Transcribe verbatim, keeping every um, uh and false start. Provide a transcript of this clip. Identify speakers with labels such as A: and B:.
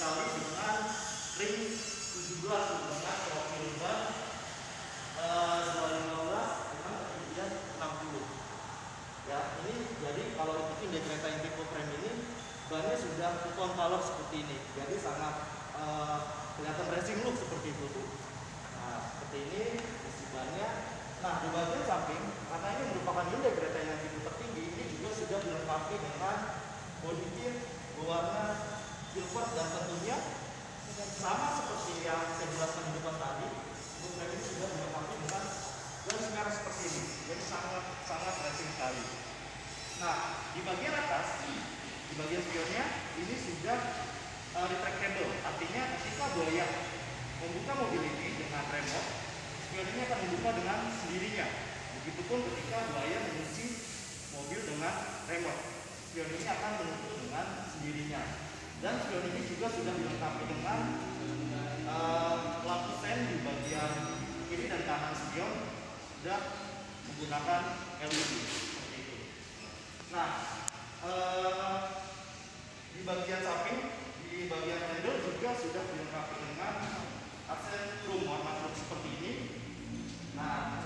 A: diawali dengan ring tujuh belas dengan profil ban uh, dua ratus lima belas dengan ketinggian enam puluh. Ya, ini jadi kalau ikutin di kereta Iveco frame ini bannya sudah two-tone color seperti ini, jadi sangat uh, kelihatan racing look seperti itu tuh. Nah, seperti ini isi bannya. Nah, di bagian samping, karena ini merupakan unit kereta yang tinggi tertinggi, ini juga sudah dilengkapi dengan body kit berwarna silver dan tentunya sama seperti yang saya jelaskan di depan tadi. Untuk frame ini sudah dilengkapi dengan garis merah seperti ini, jadi sangat sangat racing sekali. Nah, di bagian atas, di bagian spionnya ini sudah uh, retractable, artinya ketika buaya membuka mobil ini dengan remote, spion ini akan membuka dengan sendirinya. Begitupun ketika buaya mengunci mobil dengan remote, spion ini akan menutup dengan sendirinya. Dan spion ini juga sudah dilengkapi dengan uh, lampu sen di bagian kiri dan kanan spion, sudah menggunakan L E D seperti itu. Nah, uh, di bagian samping, di bagian handle juga sudah dilengkapi dengan aksen chrome warna chrome seperti ini. Nah,